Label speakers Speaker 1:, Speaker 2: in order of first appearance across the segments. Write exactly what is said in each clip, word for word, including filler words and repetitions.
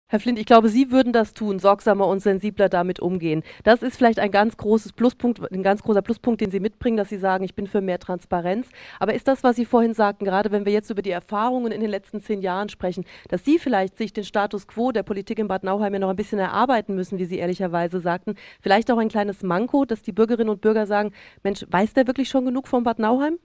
Speaker 1: Herr Flindt, ich glaube, Sie würden das tun, sorgsamer und sensibler damit umgehen. Das ist vielleicht ein ganz großes Pluspunkt, ein ganz großer Pluspunkt, den Sie mitbringen, dass Sie sagen, ich bin für mehr Transparenz. Aber ist das, was Sie vorhin sagten, gerade wenn wir jetzt über die Erfahrungen in den letzten zehn Jahren sprechen, dass Sie vielleicht sich den Status quo der Politik in Bad Nauheim ja noch ein bisschen erarbeiten müssen, wie Sie ehrlicherweise sagten, vielleicht auch ein kleines Manko, dass die Bürgerinnen und Bürger sagen, Mensch, weiß der wirklich schon genug von Bad Nauheim?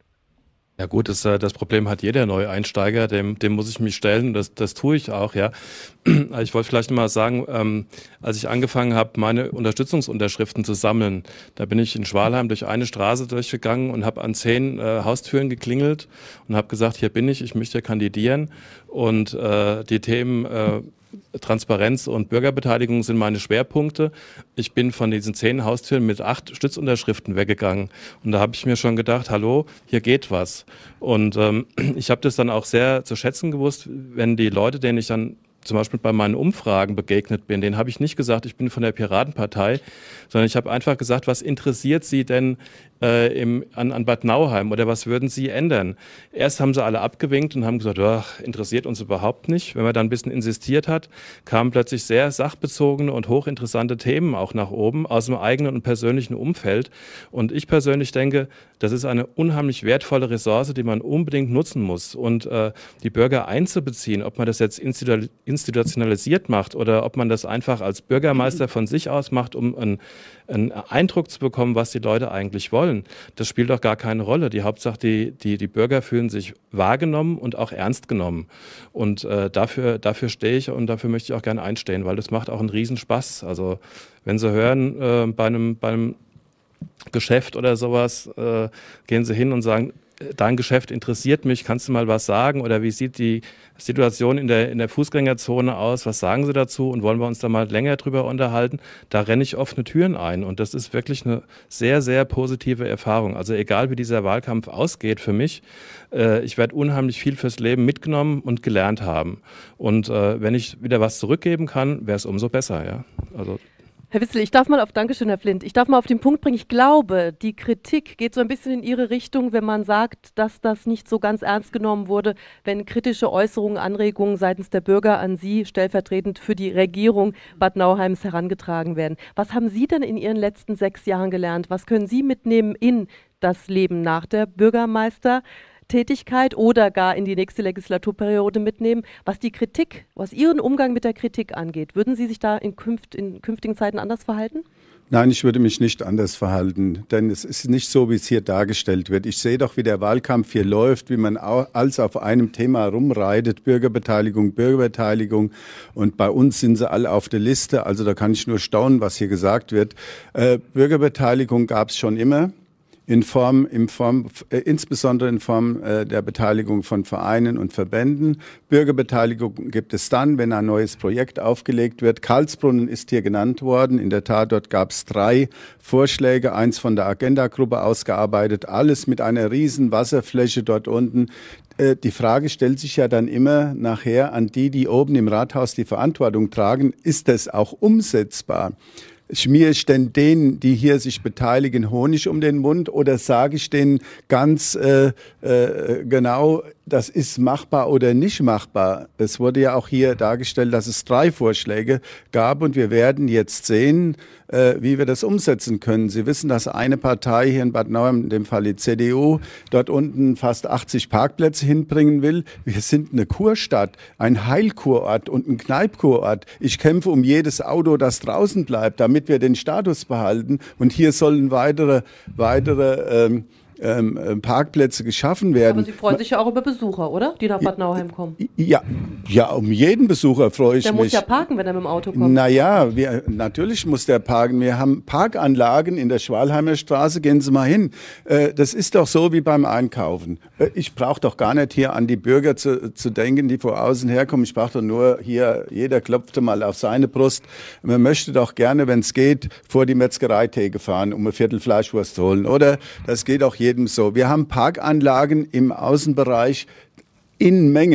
Speaker 2: Ja gut, das, äh, das Problem hat jeder Neueinsteiger, dem, dem muss ich mich stellen, das, das tue ich auch, ja. Ich wollte vielleicht noch mal sagen, ähm, als ich angefangen habe, meine Unterstützungsunterschriften zu sammeln, da bin ich in Schwalheim durch eine Straße durchgegangen und habe an zehn äh, Haustüren geklingelt und habe gesagt, hier bin ich, ich möchte kandidieren und äh, die Themen äh, Transparenz und Bürgerbeteiligung sind meine Schwerpunkte. Ich bin von diesen zehn Haustüren mit acht Stützunterschriften weggegangen. Und da habe ich mir schon gedacht, hallo, hier geht was. Und ähm, ich habe das dann auch sehr zu schätzen gewusst, wenn die Leute, denen ich dann zum Beispiel bei meinen Umfragen begegnet bin, denen habe ich nicht gesagt, ich bin von der Piratenpartei, sondern ich habe einfach gesagt, was interessiert Sie denn äh, im, an, an Bad Nauheim oder was würden Sie ändern? Erst haben sie alle abgewinkt und haben gesagt, ach, interessiert uns überhaupt nicht. Wenn man dann ein bisschen insistiert hat, kamen plötzlich sehr sachbezogene und hochinteressante Themen auch nach oben aus dem eigenen und persönlichen Umfeld. Und ich persönlich denke, das ist eine unheimlich wertvolle Ressource, die man unbedingt nutzen muss. Und äh, die Bürger einzubeziehen, ob man das jetzt institu institutionalisiert macht oder ob man das einfach als Bürgermeister von sich aus macht, um einen, einen Eindruck zu bekommen, was die Leute eigentlich wollen, das spielt doch gar keine Rolle. Die Hauptsache, die, die, die Bürger fühlen sich wahrgenommen und auch ernst genommen. Und äh, dafür, dafür stehe ich und dafür möchte ich auch gerne einstehen, weil das macht auch einen Riesenspaß. Also wenn Sie hören, äh, bei einem, bei einem Geschäft oder sowas, äh, gehen Sie hin und sagen, dein Geschäft interessiert mich, kannst du mal was sagen? Oder wie sieht die Situation in der, in der Fußgängerzone aus? Was sagen Sie dazu? Und wollen wir uns da mal länger drüber unterhalten? Da renne ich offene Türen ein. Und das ist wirklich eine sehr, sehr positive Erfahrung. Also egal, wie dieser Wahlkampf ausgeht für mich, äh, ich werde unheimlich viel fürs Leben mitgenommen und gelernt haben. Und äh, wenn ich wieder was zurückgeben kann, wäre es umso besser. Ja? Also
Speaker 1: Herr Witzel, ich darf mal auf, Dankeschön, Herr Flindt, ich darf mal auf den Punkt bringen, ich glaube, die Kritik geht so ein bisschen in Ihre Richtung, wenn man sagt, dass das nicht so ganz ernst genommen wurde, wenn kritische Äußerungen, Anregungen seitens der Bürger an Sie stellvertretend für die Regierung Bad Nauheims herangetragen werden. Was haben Sie denn in Ihren letzten sechs Jahren gelernt? Was können Sie mitnehmen in das Leben nach der Bürgermeister? Tätigkeit oder gar in die nächste Legislaturperiode mitnehmen, was die Kritik, was Ihren Umgang mit der Kritik angeht. Würden Sie sich da in, künft, in künftigen Zeiten anders verhalten?
Speaker 3: Nein, ich würde mich nicht anders verhalten, denn es ist nicht so, wie es hier dargestellt wird. Ich sehe doch, wie der Wahlkampf hier läuft, wie man alles auf einem Thema rumreitet, Bürgerbeteiligung, Bürgerbeteiligung. Und bei uns sind sie alle auf der Liste, also da kann ich nur staunen, was hier gesagt wird. Äh, Bürgerbeteiligung gab es schon immer. In Form, in Form, äh, insbesondere in Form äh, der Beteiligung von Vereinen und Verbänden. Bürgerbeteiligung gibt es dann, wenn ein neues Projekt aufgelegt wird. Karlsbrunnen ist hier genannt worden. In der Tat, dort gab es drei Vorschläge, eins von der Agenda-Gruppe ausgearbeitet, alles mit einer riesen Wasserfläche dort unten. Äh, die Frage stellt sich ja dann immer nachher an die, die oben im Rathaus die Verantwortung tragen, ist das auch umsetzbar? Schmiere ich denn denen, die hier sich beteiligen, Honig um den Mund oder sage ich denen ganz äh, äh, genau, das ist machbar oder nicht machbar? Es wurde ja auch hier dargestellt, dass es drei Vorschläge gab und wir werden jetzt sehen, äh, wie wir das umsetzen können. Sie wissen, dass eine Partei hier in Bad Nauheim, in dem Fall die C D U, dort unten fast achtzig Parkplätze hinbringen will. Wir sind eine Kurstadt, ein Heilkurort und ein Kneipkurort. Ich kämpfe um jedes Auto, das draußen bleibt, damit wir den Status behalten. Und hier sollen weitere, weitere ähm, ähm, Parkplätze geschaffen werden.
Speaker 1: Aber Sie freuen sich ja auch über Besucher, oder? Die nach Bad Nauheim kommen.
Speaker 3: Ja, ja, um jeden Besucher freue ich
Speaker 1: der
Speaker 3: mich.
Speaker 1: Der muss ja parken, wenn er mit dem Auto kommt.
Speaker 3: Naja, wir, natürlich muss der parken. Wir haben Parkanlagen in der Schwalheimer Straße. Gehen Sie mal hin. Äh, das ist doch so wie beim Einkaufen. Äh, ich brauche doch gar nicht hier an die Bürger zu, zu denken, die vor außen herkommen. Ich brauche doch nur hier, jeder klopfte mal auf seine Brust. Man möchte doch gerne, wenn es geht, vor die Metzgereitheke fahren, um ein Viertel Fleischwurst zu holen. Oder das geht auch jedem so. Wir haben Parkanlagen im Außenbereich in Mengen.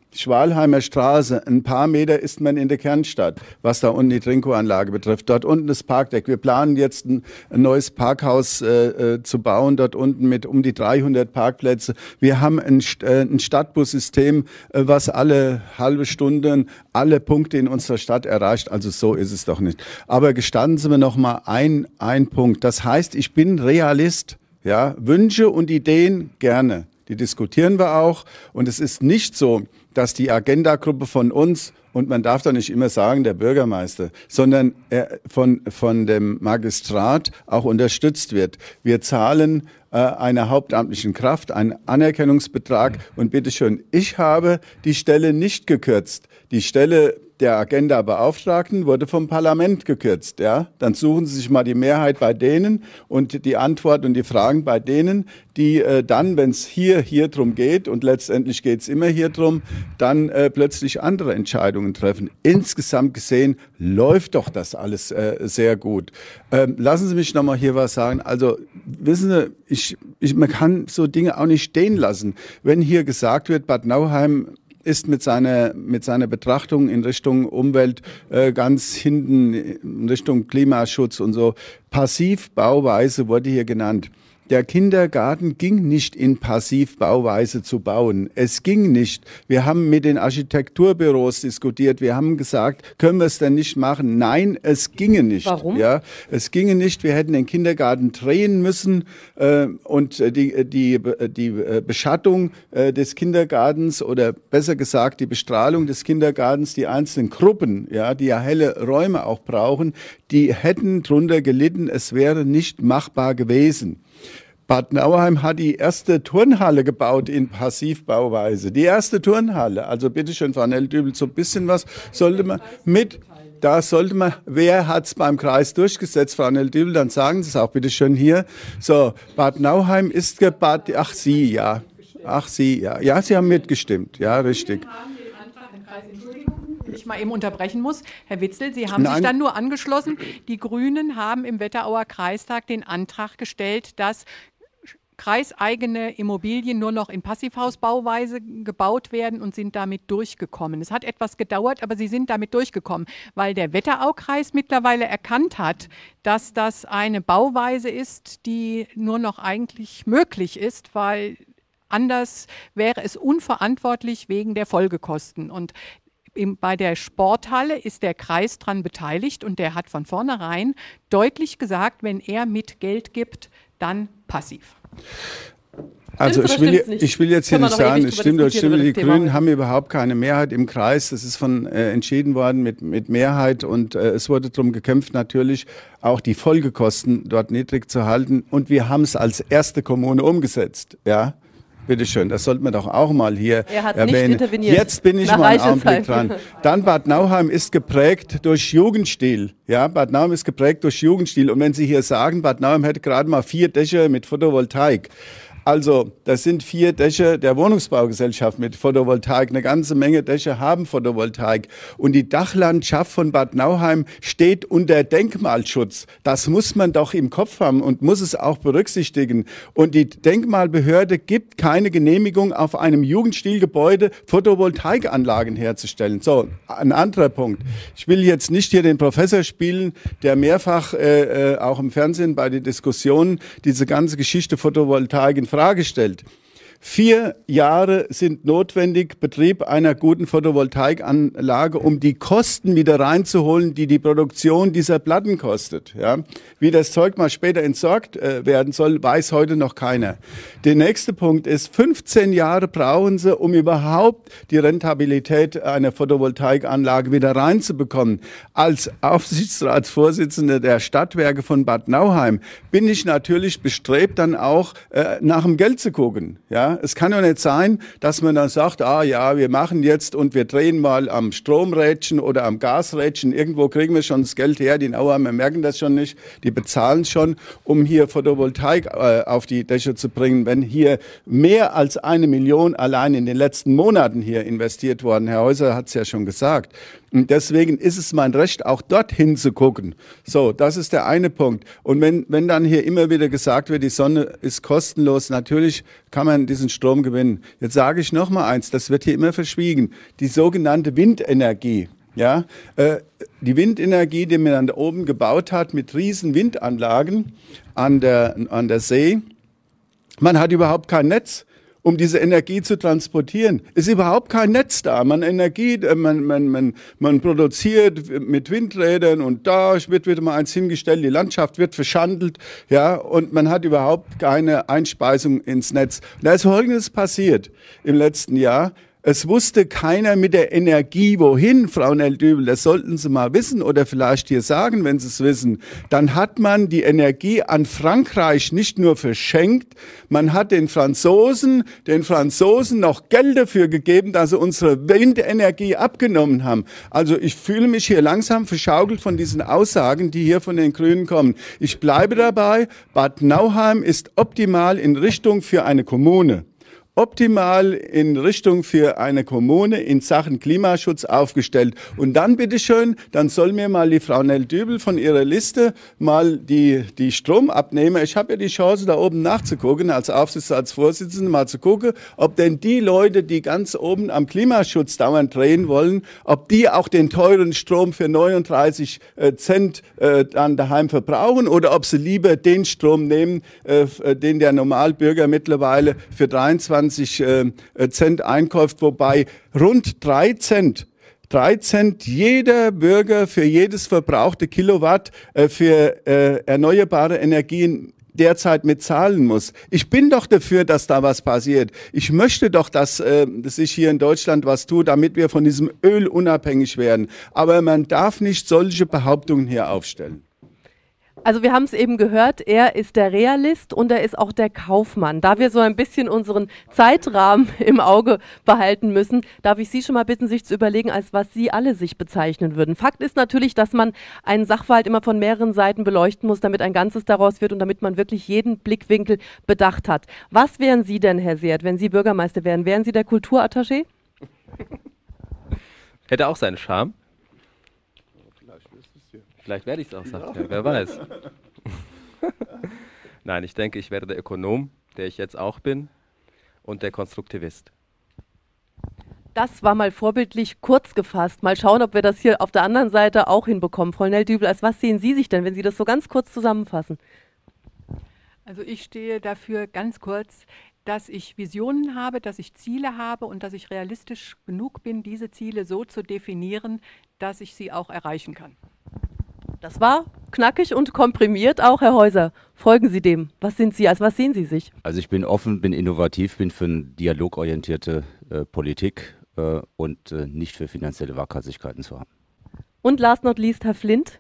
Speaker 3: Schwalheimer Straße, ein paar Meter ist man in der Kernstadt, was da unten die Trinko-Anlage betrifft. Dort unten das Parkdeck. Wir planen jetzt ein, ein neues Parkhaus äh, äh, zu bauen, dort unten mit um die dreihundert Parkplätze. Wir haben ein, äh, ein Stadtbussystem, äh, was alle halbe Stunde alle Punkte in unserer Stadt erreicht. Also so ist es doch nicht. Aber gestatten Sie mir noch mal ein, ein Punkt. Das heißt, ich bin Realist. Ja, Wünsche und Ideen gerne. Die diskutieren wir auch. Und es ist nicht so, dass die Agenda-Gruppe von uns, und man darf doch nicht immer sagen, der Bürgermeister, sondern er von, von dem Magistrat auch unterstützt wird. Wir zahlen äh, einer hauptamtlichen Kraft einen Anerkennungsbetrag. Und bitteschön, ich habe die Stelle nicht gekürzt. Die Stelle der Agenda-Beauftragten wurde vom Parlament gekürzt. Ja? Dann suchen Sie sich mal die Mehrheit bei denen und die Antwort und die Fragen bei denen, die äh, dann, wenn es hier, hier drum geht, und letztendlich geht es immer hier drum, dann äh, plötzlich andere Entscheidungen treffen. Insgesamt gesehen läuft doch das alles äh, sehr gut. Ähm, lassen Sie mich noch mal hier was sagen. Also wissen Sie, ich, ich, man kann so Dinge auch nicht stehen lassen. Wenn hier gesagt wird, Bad Nauheim ist mit seiner, mit seiner Betrachtung in Richtung Umwelt äh, ganz hinten, in Richtung Klimaschutz und so. Passivbauweise wurde hier genannt. Der Kindergarten ging nicht in Passivbauweise zu bauen. Es ging nicht. Wir haben mit den Architekturbüros diskutiert. Wir haben gesagt, können wir es denn nicht machen? Nein, es ginge nicht.
Speaker 1: Warum?
Speaker 3: Ja, es ginge nicht. Wir hätten den Kindergarten drehen müssen äh, und die, die, die Beschattung äh, des Kindergartens oder besser gesagt die Bestrahlung des Kindergartens, die einzelnen Gruppen, ja, die ja helle Räume auch brauchen, die hätten drunter gelitten. Es wäre nicht machbar gewesen. Bad Nauheim hat die erste Turnhalle gebaut in Passivbauweise. Die erste Turnhalle. Also bitteschön, Frau Nell-Dübel, so ein bisschen was sollte man mit, da sollte man, wer hat es beim Kreis durchgesetzt, Frau Nell-Dübel, dann sagen Sie es auch bitteschön hier. So, Bad Nauheim ist gebaut, ach Sie, ja, ach Sie, ja, ja, Sie haben mitgestimmt, ja, richtig.
Speaker 4: Ich mal eben unterbrechen muss. Herr Witzel, Sie haben
Speaker 3: Nein.
Speaker 4: sich dann nur angeschlossen. Die Grünen haben im Wetterauer Kreistag den Antrag gestellt, dass kreiseigene Immobilien nur noch in Passivhausbauweise gebaut werden und sind damit durchgekommen. Es hat etwas gedauert, aber sie sind damit durchgekommen, weil der Wetteraukreis mittlerweile erkannt hat, dass das eine Bauweise ist, die nur noch eigentlich möglich ist, weil anders wäre es unverantwortlich wegen der Folgekosten. Und bei der Sporthalle ist der Kreis dran beteiligt und der hat von vornherein deutlich gesagt, wenn er mit Geld gibt, dann passiv.
Speaker 3: Also ich will, ich will jetzt hier nicht sagen, es stimmt oder stimmt, die
Speaker 1: Thema.
Speaker 3: Grünen haben überhaupt keine Mehrheit im Kreis. Das ist von äh, entschieden worden mit, mit Mehrheit und äh, es wurde darum gekämpft, natürlich auch die Folgekosten dort niedrig zu halten. Und wir haben es als erste Kommune umgesetzt, ja. Bitte schön, das sollte man doch auch mal hier
Speaker 1: er hat
Speaker 3: erwähnen.
Speaker 1: Nicht interveniert.
Speaker 3: Jetzt bin ich
Speaker 1: Nach
Speaker 3: mal einen Augenblick
Speaker 1: Reichelsheim.
Speaker 3: dran. Dann Bad Nauheim ist geprägt durch Jugendstil. Ja, Bad Nauheim ist geprägt durch Jugendstil. Und wenn Sie hier sagen, Bad Nauheim hätte gerade mal vier Dächer mit Photovoltaik. Also, das sind vier Dächer der Wohnungsbaugesellschaft mit Photovoltaik. Eine ganze Menge Dächer haben Photovoltaik. Und die Dachlandschaft von Bad Nauheim steht unter Denkmalschutz. Das muss man doch im Kopf haben und muss es auch berücksichtigen. Und die Denkmalbehörde gibt keine Genehmigung, auf einem Jugendstilgebäude Photovoltaikanlagen herzustellen. So, ein anderer Punkt. Ich will jetzt nicht hier den Professor spielen, der mehrfach äh, auch im Fernsehen bei den Diskussionen diese ganze Geschichte Photovoltaik in Frage stellt. Vier Jahre sind notwendig, Betrieb einer guten Photovoltaikanlage, um die Kosten wieder reinzuholen, die die Produktion dieser Platten kostet. Ja? Wie das Zeug mal später entsorgt äh, werden soll, weiß heute noch keiner. Der nächste Punkt ist, fünfzehn Jahre brauchen sie, um überhaupt die Rentabilität einer Photovoltaikanlage wieder reinzubekommen. Als Aufsichtsratsvorsitzender der Stadtwerke von Bad Nauheim bin ich natürlich bestrebt, dann auch äh, nach dem Geld zu gucken. Ja? Es kann doch nicht sein, dass man dann sagt, ah ja, wir machen jetzt und wir drehen mal am Stromrädchen oder am Gasrädchen. Irgendwo kriegen wir schon das Geld her. Die Nauheimer merken das schon nicht. Die bezahlen schon, um hier Photovoltaik äh, auf die Dächer zu bringen. Wenn hier mehr als eine Million allein in den letzten Monaten hier investiert worden, Herr Häuser hat es ja schon gesagt, Und deswegen ist es mein Recht, auch dorthin zu gucken. So, das ist der eine Punkt. Und wenn, wenn dann hier immer wieder gesagt wird, die Sonne ist kostenlos, natürlich kann man diesen Strom gewinnen. Jetzt sage ich noch mal eins, das wird hier immer verschwiegen. Die sogenannte Windenergie. Ja, äh, die Windenergie, die man da oben gebaut hat mit riesen Windanlagen an der, an der See. Man hat überhaupt kein Netz, um diese Energie zu transportieren. Ist überhaupt kein Netz da. Man Energie, man, man, man, man produziert mit Windrädern und da wird wieder mal eins hingestellt, die Landschaft wird verschandelt, ja, und man hat überhaupt keine Einspeisung ins Netz. Und da ist Folgendes passiert im letzten Jahr. Es wusste keiner mit der Energie wohin, Frau Nell-Dübel, das sollten Sie mal wissen oder vielleicht hier sagen, wenn Sie es wissen. Dann hat man die Energie an Frankreich nicht nur verschenkt, man hat den Franzosen, den Franzosen noch Geld dafür gegeben, dass sie unsere Windenergie abgenommen haben. Also ich fühle mich hier langsam verschaukelt von diesen Aussagen, die hier von den Grünen kommen. Ich bleibe dabei, Bad Nauheim ist optimal in Richtung für eine Kommune. Optimal in Richtung für eine Kommune in Sachen Klimaschutz aufgestellt. Und dann bitteschön, dann soll mir mal die Frau Nell-Dübel von ihrer Liste mal die, die Stromabnehmer, ich habe ja die Chance da oben nachzugucken, als Aufsichtsratsvorsitzende mal zu gucken, ob denn die Leute, die ganz oben am Klimaschutz dauernd drehen wollen, ob die auch den teuren Strom für neununddreißig äh, Cent äh, dann daheim verbrauchen oder ob sie lieber den Strom nehmen, äh, den der Normalbürger mittlerweile für dreiundzwanzig Cent einkauft, wobei rund drei Cent, drei Cent jeder Bürger für jedes verbrauchte Kilowatt äh, für äh, erneuerbare Energien derzeit mitzahlen muss. Ich bin doch dafür, dass da was passiert. Ich möchte doch, dass, äh, dass sich hier in Deutschland was tut, damit wir von diesem Öl unabhängig werden. Aber man darf nicht solche Behauptungen hier aufstellen.
Speaker 1: Also wir haben es eben gehört, er ist der Realist und er ist auch der Kaufmann. Da wir so ein bisschen unseren Zeitrahmen im Auge behalten müssen, darf ich Sie schon mal bitten, sich zu überlegen, als was Sie alle sich bezeichnen würden. Fakt ist natürlich, dass man einen Sachverhalt immer von mehreren Seiten beleuchten muss, damit ein Ganzes daraus wird und damit man wirklich jeden Blickwinkel bedacht hat. Was wären Sie denn, Herr Seert, wenn Sie Bürgermeister wären? Wären Sie der Kulturattaché?
Speaker 5: Hätte auch seinen Charme. Vielleicht werde ich es auch, sagt er, wer weiß. Nein, ich denke, ich werde der Ökonom, der ich jetzt auch bin, und der Konstruktivist.
Speaker 1: Das war mal vorbildlich kurz gefasst. Mal schauen, ob wir das hier auf der anderen Seite auch hinbekommen. Frau Nell-Dübel, als was sehen Sie sich denn, wenn Sie das so ganz kurz zusammenfassen?
Speaker 4: Also ich stehe dafür ganz kurz, dass ich Visionen habe, dass ich Ziele habe und dass ich realistisch genug bin, diese Ziele so zu definieren, dass ich sie auch erreichen kann.
Speaker 1: Das war knackig und komprimiert auch, Herr Häuser. Folgen Sie dem. Was sind Sie, als was sehen Sie sich?
Speaker 6: Also ich bin offen, bin innovativ, bin für eine dialogorientierte äh, Politik äh, und äh, nicht für finanzielle Waghalsigkeiten zu haben.
Speaker 1: Und last not least, Herr Flindt.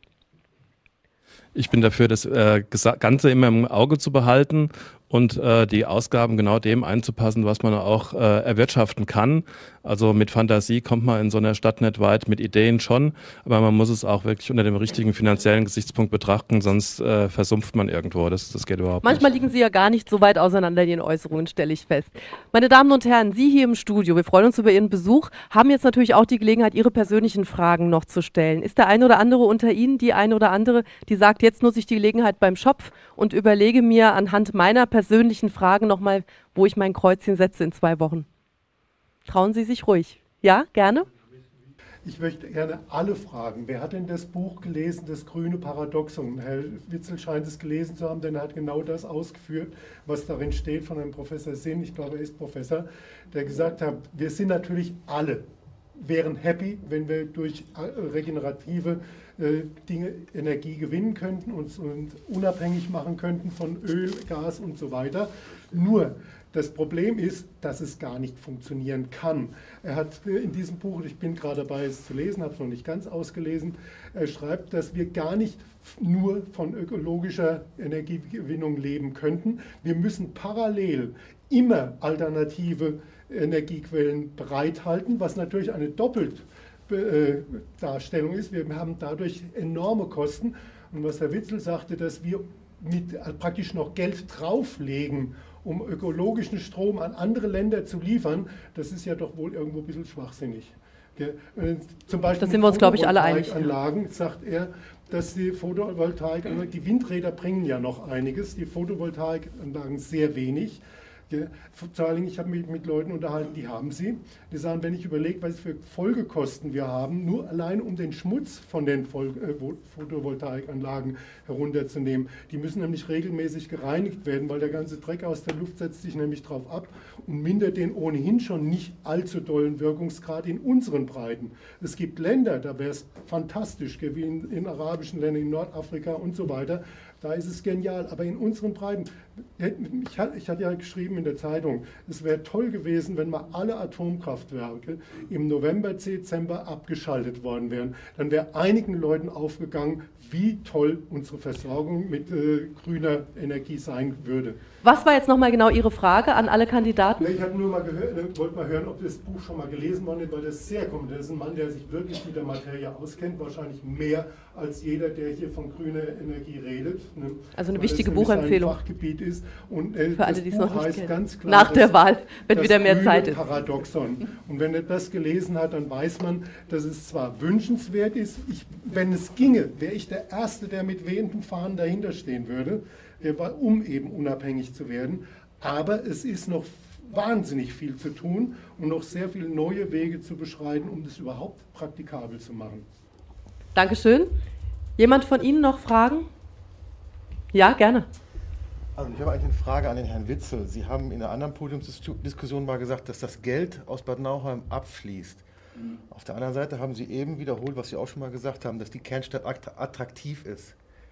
Speaker 2: Ich bin dafür, das äh, Ganze immer im Auge zu behalten und äh, die Ausgaben genau dem einzupassen, was man auch äh, erwirtschaften kann. Also mit Fantasie kommt man in so einer Stadt nicht weit, mit Ideen schon, aber man muss es auch wirklich unter dem richtigen finanziellen Gesichtspunkt betrachten, sonst äh, versumpft man irgendwo. Das, das geht überhaupt
Speaker 1: Manchmal
Speaker 2: nicht.
Speaker 1: liegen Sie ja gar nicht so weit auseinander in Ihren Äußerungen, stelle ich fest. Meine Damen und Herren, Sie hier im Studio, wir freuen uns über Ihren Besuch, haben jetzt natürlich auch die Gelegenheit, Ihre persönlichen Fragen noch zu stellen. Ist der eine oder andere unter Ihnen, die eine oder andere, die sagt, jetzt nutze ich die Gelegenheit beim Schopf und überlege mir anhand meiner persönlichen Fragen nochmal, wo ich mein Kreuzchen setze in zwei Wochen? Trauen Sie sich ruhig. Ja, gerne?
Speaker 7: Ich möchte gerne alle fragen. Wer hat denn das Buch gelesen, das grüne Paradoxon? Herr Witzel scheint es gelesen zu haben, denn er hat genau das ausgeführt, was darin steht von einem Professor Sinn, ich glaube, er ist Professor, der gesagt hat, wir sind natürlich alle, wären happy, wenn wir durch regenerative äh, Dinge Energie gewinnen könnten und, und unabhängig machen könnten von Öl, Gas und so weiter. Nur, das Problem ist, dass es gar nicht funktionieren kann. Er hat in diesem Buch, ich bin gerade dabei, es zu lesen, habe es noch nicht ganz ausgelesen, er schreibt, dass wir gar nicht nur von ökologischer Energiegewinnung leben könnten. Wir müssen parallel immer alternative Energiequellen bereithalten, was natürlich eine Doppeldarstellung ist. Wir haben dadurch enorme Kosten. Und was Herr Witzel sagte, dass wir mit praktisch noch Geld drauflegen, um ökologischen Strom an andere Länder zu liefern, das ist ja doch wohl irgendwo ein bisschen schwachsinnig. Zum Beispiel
Speaker 1: da sind wir uns, glaube ich, alle einig.
Speaker 7: Photovoltaikanlagen, sagt er, dass die Photovoltaikanlagen, die Windräder bringen ja noch einiges, die Photovoltaikanlagen sehr wenig. Vor allen Dingen, ich habe mich mit Leuten unterhalten, die haben sie. Die sagen, wenn ich überlege, was für Folgekosten wir haben, nur allein um den Schmutz von den Photovoltaikanlagen herunterzunehmen. Die müssen nämlich regelmäßig gereinigt werden, weil der ganze Dreck aus der Luft setzt sich nämlich drauf ab und mindert den ohnehin schon nicht allzu dollen Wirkungsgrad in unseren Breiten. Es gibt Länder, da wäre es fantastisch, wie in, in arabischen Ländern, in Nordafrika und so weiter. Da ist es genial, aber in unseren Breiten, ich hatte ja geschrieben in der Zeitung, es wäre toll gewesen, wenn mal alle Atomkraftwerke im November, Dezember abgeschaltet worden wären. Dann wäre einigen Leuten aufgegangen, wie toll unsere Versorgung mit äh, grüner Energie sein würde.
Speaker 1: Was war jetzt nochmal genau Ihre Frage an alle Kandidaten?
Speaker 7: Ich habe nur mal gehört, wollte mal hören, ob das Buch schon mal gelesen worden ist, weil das sehr kommt. Das ist ein Mann, der sich wirklich mit der Materie auskennt, wahrscheinlich mehr als jeder, der hier von grüner Energie redet. Ne?
Speaker 1: Also eine
Speaker 7: weil
Speaker 1: wichtige
Speaker 7: das
Speaker 1: Buchempfehlung.
Speaker 7: Ein Fachgebiet ist. Und, äh,
Speaker 1: für alle, die es noch nicht
Speaker 7: heißt
Speaker 1: kennen.
Speaker 7: Ganz klar,
Speaker 1: nach der
Speaker 7: das,
Speaker 1: Wahl, wenn
Speaker 7: das
Speaker 1: wieder mehr Zeit ist.
Speaker 7: Paradoxon. Und wenn er das gelesen hat, dann weiß man, dass es zwar wünschenswert ist, ich, wenn es ginge, wäre ich der Erste, der mit wehenden Fahnen dahinter stehen würde, um eben unabhängig zu werden. Aber es ist noch wahnsinnig viel zu tun und noch sehr viele neue Wege zu beschreiten, um das überhaupt praktikabel zu machen.
Speaker 1: Dankeschön. Jemand von Ihnen noch Fragen? Ja, gerne.
Speaker 8: Also ich habe eigentlich eine Frage an den Herrn Witzel. Sie haben in einer anderen Podiumsdiskussion mal gesagt, dass das Geld aus Bad Nauheim abfließt. Mhm. Auf der anderen Seite haben Sie eben wiederholt, was Sie auch schon mal gesagt haben, dass die Kernstadt attraktiv ist.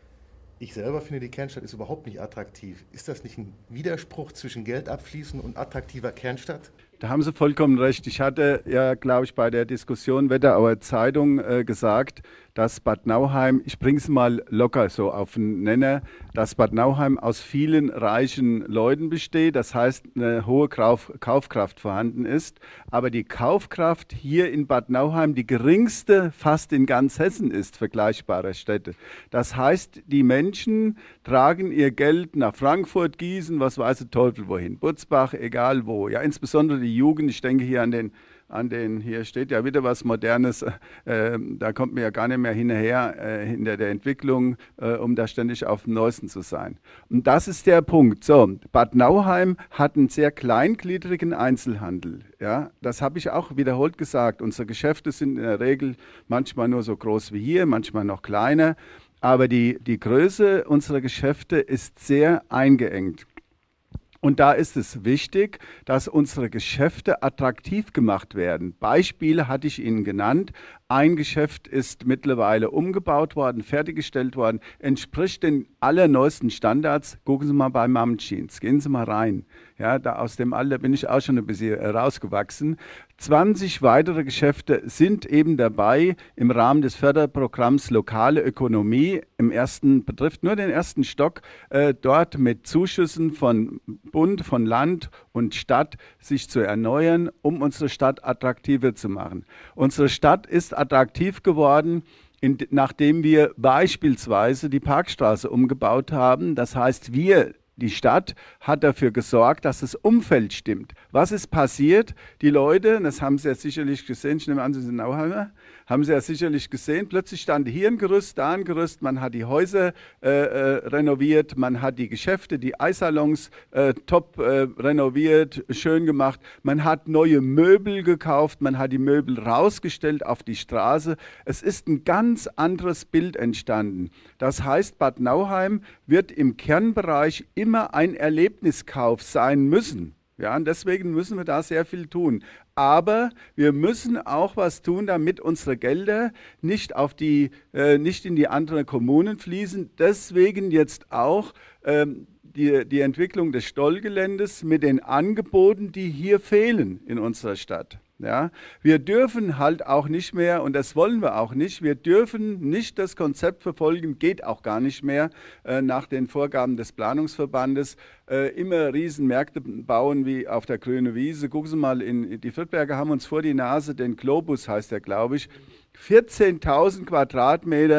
Speaker 8: Ich selber finde, die Kernstadt ist überhaupt nicht attraktiv. Ist das nicht ein Widerspruch zwischen Geld abfließen und attraktiver Kernstadt?
Speaker 3: Da haben Sie vollkommen recht. Ich hatte ja, glaube ich, bei der Diskussion Wetterauer Zeitung äh, gesagt, dass Bad Nauheim, ich bringe es mal locker so auf den Nenner, dass Bad Nauheim aus vielen reichen Leuten besteht, das heißt eine hohe Kauf, Kaufkraft vorhanden ist, aber die Kaufkraft hier in Bad Nauheim die geringste fast in ganz Hessen ist, vergleichbarer Städte. Das heißt, die Menschen tragen ihr Geld nach Frankfurt, Gießen, was weiß der Teufel wohin, Butzbach, egal wo. Ja, insbesondere die Jugend, ich denke hier an den an den, hier steht ja wieder was Modernes, äh, da kommt man ja gar nicht mehr hinterher, äh, hinter der Entwicklung, äh, um da ständig auf dem Neuesten zu sein. Und das ist der Punkt. So, Bad Nauheim hat einen sehr kleingliedrigen Einzelhandel. Ja, das habe ich auch wiederholt gesagt. Unsere Geschäfte sind in der Regel manchmal nur so groß wie hier, manchmal noch kleiner, aber die, die Größe unserer Geschäfte ist sehr eingeengt. Und da ist es wichtig, dass unsere Geschäfte attraktiv gemacht werden. Beispiele hatte ich Ihnen genannt. Ein Geschäft ist mittlerweile umgebaut worden, fertiggestellt worden, entspricht den allerneuesten Standards. Gucken Sie mal bei Mom Jeans, gehen Sie mal rein. Ja, da aus dem Alter bin ich auch schon ein bisschen rausgewachsen. zwanzig weitere Geschäfte sind eben dabei im Rahmen des Förderprogramms Lokale Ökonomie. Im ersten betrifft nur den ersten Stock, äh, dort mit Zuschüssen von Bund, von Land und Stadt sich zu erneuern, um unsere Stadt attraktiver zu machen. Unsere Stadt ist attraktiv geworden, in, nachdem wir beispielsweise die Parkstraße umgebaut haben. Das heißt, wir, die Stadt, hat dafür gesorgt, dass das Umfeld stimmt. Was ist passiert? Die Leute, das haben Sie ja sicherlich gesehen, ich nehme an, Sie sind Nauheimer, haben Sie ja sicherlich gesehen, plötzlich stand hier ein Gerüst, da ein Gerüst, man hat die Häuser äh, äh, renoviert, man hat die Geschäfte, die Eissalons äh, top äh, renoviert, schön gemacht, man hat neue Möbel gekauft, man hat die Möbel rausgestellt auf die Straße. Es ist ein ganz anderes Bild entstanden. Das heißt, Bad Nauheim wird im Kernbereich immer ein Erlebniskauf sein müssen. Ja, und deswegen müssen wir da sehr viel tun. Aber wir müssen auch was tun, damit unsere Gelder nicht, auf die, äh, nicht in die anderen Kommunen fließen. Deswegen jetzt auch ähm, die, die Entwicklung des Stollgeländes mit den Angeboten, die hier fehlen in unserer Stadt. Ja, wir dürfen halt auch nicht mehr, und das wollen wir auch nicht, wir dürfen nicht das Konzept verfolgen, geht auch gar nicht mehr äh, nach den Vorgaben des Planungsverbandes, äh, immer Riesenmärkte bauen wie auf der Grünen Wiese. Gucken Sie mal, in, die Friedberger haben uns vor die Nase, den Globus heißt der, glaube ich, vierzehntausend Quadratmeter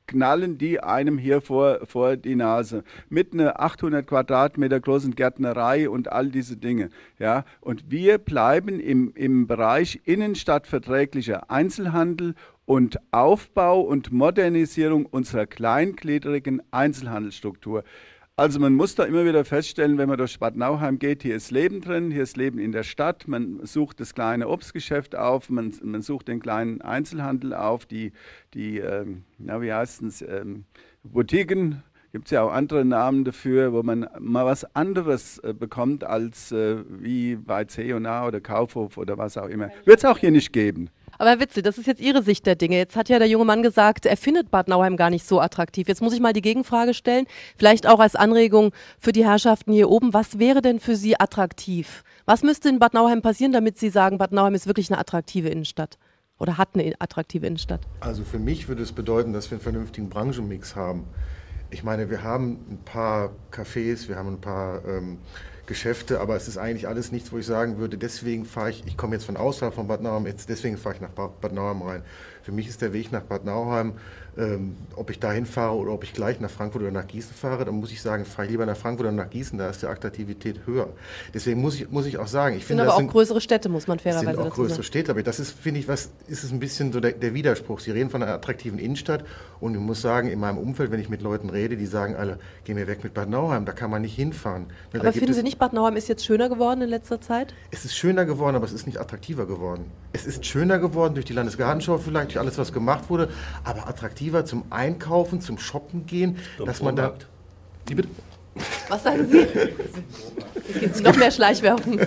Speaker 3: knallen die einem hier vor, vor die Nase. Mit einer achthundert Quadratmeter großen Gärtnerei und all diese Dinge. Ja? Und wir bleiben im, im Bereich innenstadtverträglicher Einzelhandel und Aufbau und Modernisierung unserer kleingliedrigen Einzelhandelsstruktur. Also man muss da immer wieder feststellen, wenn man durch Bad Nauheim geht, hier ist Leben drin, hier ist Leben in der Stadt, man sucht das kleine Obstgeschäft auf, man, man sucht den kleinen Einzelhandel auf, die, die ähm, na, wie heißt es, ähm, Boutiquen, gibt es ja auch andere Namen dafür, wo man mal was anderes äh, bekommt als äh, wie bei C und A oder Kaufhof oder was auch immer. Wird es auch hier nicht geben.
Speaker 1: Aber Herr Witzel, das ist jetzt Ihre Sicht der Dinge. Jetzt hat ja der junge Mann gesagt, er findet Bad Nauheim gar nicht so attraktiv. Jetzt muss ich mal die Gegenfrage stellen, vielleicht auch als Anregung für die Herrschaften hier oben. Was wäre denn für Sie attraktiv? Was müsste in Bad Nauheim passieren, damit Sie sagen, Bad Nauheim ist wirklich eine attraktive Innenstadt oder hat eine attraktive Innenstadt?
Speaker 8: Also für mich würde es bedeuten, dass wir einen vernünftigen Branchenmix haben. Ich meine, wir haben ein paar Cafés, wir haben ein paar ähm, Geschäfte, aber es ist eigentlich alles nichts, wo ich sagen würde, deswegen fahre ich, ich komme jetzt von außerhalb von Bad Nauheim, jetzt deswegen fahre ich nach Bad Nauheim rein. Für mich ist der Weg nach Bad Nauheim, ähm, ob ich dahin fahre oder ob ich gleich nach Frankfurt oder nach Gießen fahre, dann muss ich sagen, fahre ich lieber nach Frankfurt oder nach Gießen, da ist die Attraktivität höher. Deswegen muss ich, muss ich auch sagen, ich
Speaker 1: sind
Speaker 8: finde,
Speaker 1: aber
Speaker 8: das
Speaker 1: auch
Speaker 8: sind
Speaker 1: größere Städte, muss man fairerweise
Speaker 8: dazu sagen.
Speaker 1: dazu
Speaker 8: sind auch größere
Speaker 1: sagen.
Speaker 8: Städte, aber das ist, finde ich, was ist es ein bisschen so der, der Widerspruch. Sie reden von einer attraktiven Innenstadt und ich muss sagen, in meinem Umfeld, wenn ich mit Leuten rede, die sagen alle, geh mir weg mit Bad Nauheim, da kann man nicht hinfahren. Da
Speaker 1: Aber
Speaker 8: gibt
Speaker 1: finden
Speaker 8: es-
Speaker 1: Sie nicht, Bad Nauheim ist jetzt schöner geworden in letzter Zeit?
Speaker 8: Es ist schöner geworden, aber es ist nicht attraktiver geworden. Es ist schöner geworden durch die Landesgartenschau vielleicht, durch alles, was gemacht wurde, aber attraktiver zum Einkaufen, zum Shoppen gehen, dass man da... Wie bitte?
Speaker 1: Was sagen Sie? Es gibt noch mehr Schleichwerbung.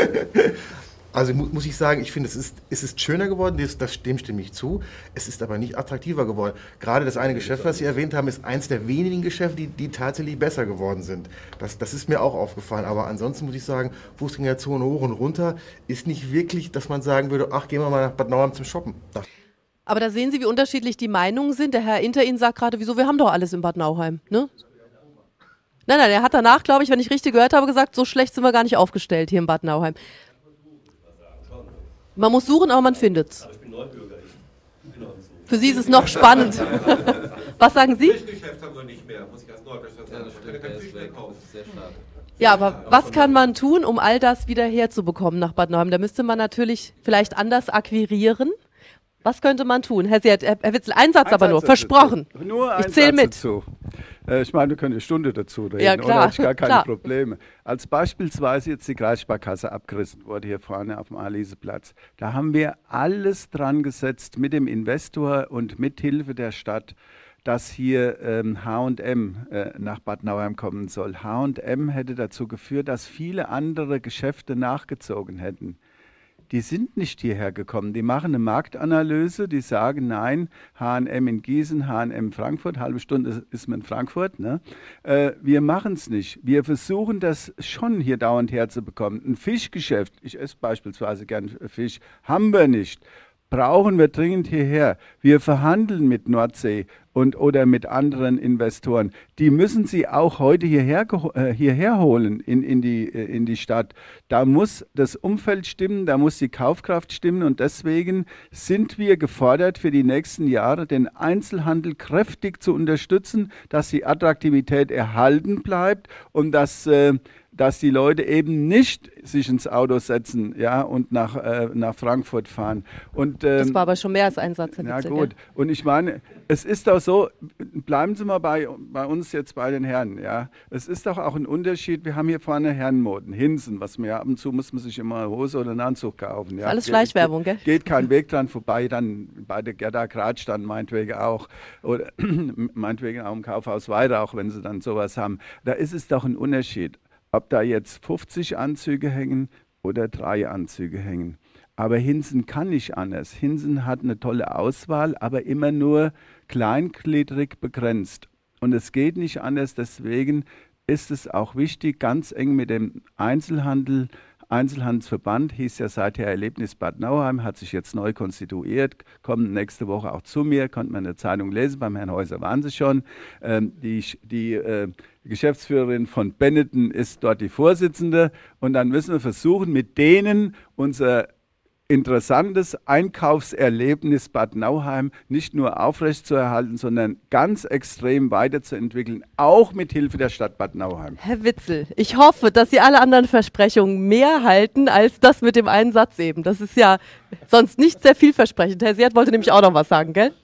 Speaker 8: Also mu muss ich sagen, ich finde, es ist, es ist schöner geworden, das, das, dem stimme ich zu. Es ist aber nicht attraktiver geworden. Gerade das eine Geschäft, was Sie erwähnt haben, ist eins der wenigen Geschäfte, die, die tatsächlich besser geworden sind. Das, das ist mir auch aufgefallen. Aber ansonsten muss ich sagen, Fußgängerzone hoch und runter ist nicht wirklich, dass man sagen würde, ach, gehen wir mal nach Bad Nauheim zum Shoppen. Das
Speaker 1: Aber da sehen Sie, wie unterschiedlich die Meinungen sind. Der Herr Inter Ihnen sagt gerade, wieso, wir haben doch alles in Bad Nauheim. Ne? Nein, nein, er hat danach, glaube ich, wenn ich richtig gehört habe, gesagt, so schlecht sind wir gar nicht aufgestellt hier in Bad Nauheim. Man muss suchen, aber man findet es. Für Sie ist es noch spannend. Was sagen Sie?
Speaker 9: Fischgeschäft haben wir nicht mehr, muss ich als Neubürger sagen. Man kann kein Fisch mehr kaufen. Sehr stark.
Speaker 1: Ja, aber was kann man tun, um all das wieder herzubekommen nach Bad Nauheim? Da müsste man natürlich vielleicht anders akquirieren. Was könnte man tun? Herr Seert, Herr Witzel, ein Satz
Speaker 3: Ein
Speaker 1: aber
Speaker 3: Satz
Speaker 1: nur,
Speaker 3: dazu.
Speaker 1: versprochen.
Speaker 3: Nur ein
Speaker 1: Ich zähle
Speaker 3: Satz
Speaker 1: mit.
Speaker 3: dazu. Äh, ich meine, wir können eine Stunde dazu reden,
Speaker 1: Ja, klar,
Speaker 3: oder? Habe ich gar keine
Speaker 1: klar.
Speaker 3: Probleme. Als beispielsweise jetzt die Kreissparkasse abgerissen wurde, hier vorne auf dem Aliseplatz. Da haben wir alles dran gesetzt mit dem Investor und mit Hilfe der Stadt, dass hier ähm, H und M äh, nach Bad Nauheim kommen soll. H und M hätte dazu geführt, dass viele andere Geschäfte nachgezogen hätten. Die sind nicht hierher gekommen. Die machen eine Marktanalyse, die sagen, nein, H und M in Gießen, H und M in Frankfurt, halbe Stunde ist man in Frankfurt. Ne? Äh, wir machen es nicht. Wir versuchen das schon hier dauernd herzubekommen. Ein Fischgeschäft, ich esse beispielsweise gern Fisch, haben wir nicht. Brauchen wir dringend hierher. Wir verhandeln mit Nordsee und oder mit anderen Investoren. Die müssen sie auch heute hierher, äh, hierher holen in, in, die, äh, in die Stadt. Da muss das Umfeld stimmen, da muss die Kaufkraft stimmen und deswegen sind wir gefordert für die nächsten Jahre, den Einzelhandel kräftig zu unterstützen, dass die Attraktivität erhalten bleibt und dass äh, dass die Leute eben nicht sich ins Auto setzen, ja, und nach, äh, nach Frankfurt fahren. Und, ähm,
Speaker 1: Das war aber schon mehr als ein Satz, Herr
Speaker 3: ja
Speaker 1: Witzel.
Speaker 3: gut, und ich meine, es ist doch so, bleiben Sie mal bei, bei uns jetzt bei den Herren, ja. Es ist doch auch ein Unterschied, wir haben hier vorne Herrenmoden, Hinsen, was man ja ab und zu muss man sich immer eine Hose oder einen Anzug kaufen. Ja.
Speaker 1: Alles Schleichwerbung, gell?
Speaker 3: Geht, geht kein Weg dran vorbei, dann bei der Gerda Gratsch dann meinetwegen auch, oder meinetwegen auch im Kaufhaus Weihrauch, wenn Sie dann sowas haben. Da ist es doch ein Unterschied, ob da jetzt fünfzig Anzüge hängen oder drei Anzüge hängen. Aber Hinsen kann nicht anders. Hinsen hat eine tolle Auswahl, aber immer nur kleingliedrig begrenzt. Und es geht nicht anders, deswegen ist es auch wichtig, ganz eng mit dem Einzelhandel, Einzelhandelsverband, hieß ja seither Erlebnis Bad Nauheim, hat sich jetzt neu konstituiert, kommen nächste Woche auch zu mir, konnte man in der Zeitung lesen, beim Herrn Häuser waren sie schon. Ähm, die die äh, Geschäftsführerin von Benetton ist dort die Vorsitzende und dann müssen wir versuchen, mit denen unser interessantes Einkaufserlebnis Bad Nauheim nicht nur aufrechtzuerhalten, sondern ganz extrem weiterzuentwickeln, auch mit Hilfe der Stadt Bad Nauheim.
Speaker 1: Herr Witzel, ich hoffe, dass Sie alle anderen Versprechungen mehr halten als das mit dem einen Satz eben. Das ist ja sonst nicht sehr vielversprechend. Herr Seert wollte nämlich auch noch was sagen, gell?